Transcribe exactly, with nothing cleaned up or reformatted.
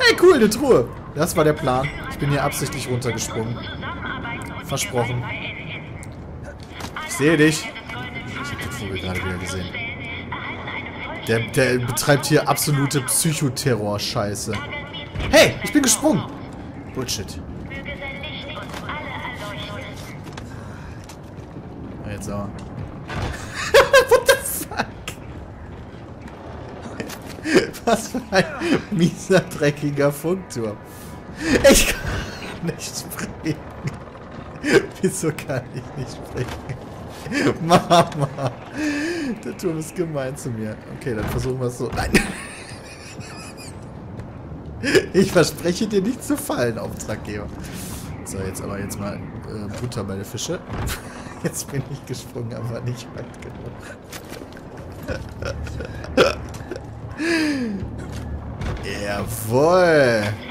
Hey, cool, eine Truhe. Das war der Plan. Ich bin hier absichtlich runtergesprungen. Versprochen. Ich sehe dich. Ich habe den Vogel gerade wieder gesehen. Der, der betreibt hier absolute Psychoterror-Scheiße. Hey, ich bin gesprungen. Bullshit. Jetzt aber. What the fuck? Was für ein mieser, dreckiger Funkturm. Ich kann nicht sprechen. Wieso kann ich nicht sprechen? Mama. Der Turm ist gemein zu mir. Okay, dann versuchen wir es so. Nein. Ich verspreche dir nicht zu fallen, Auftraggeber. So, jetzt aber jetzt mal äh, Butter bei der Fische. Jetzt bin ich gesprungen, aber nicht weit genug. Jawohl.